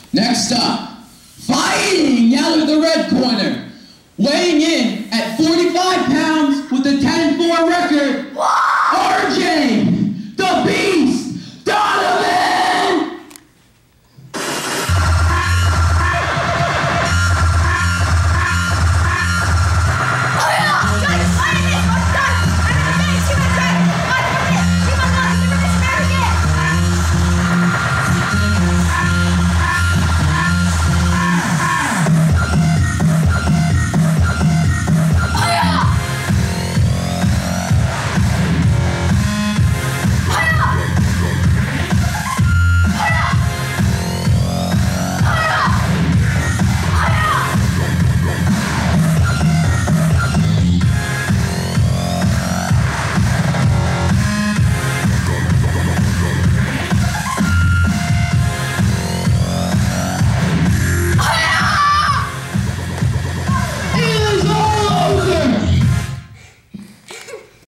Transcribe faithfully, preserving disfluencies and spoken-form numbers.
Next up, fighting out of the red corner, weighing in at forty-five pounds with a ten four record.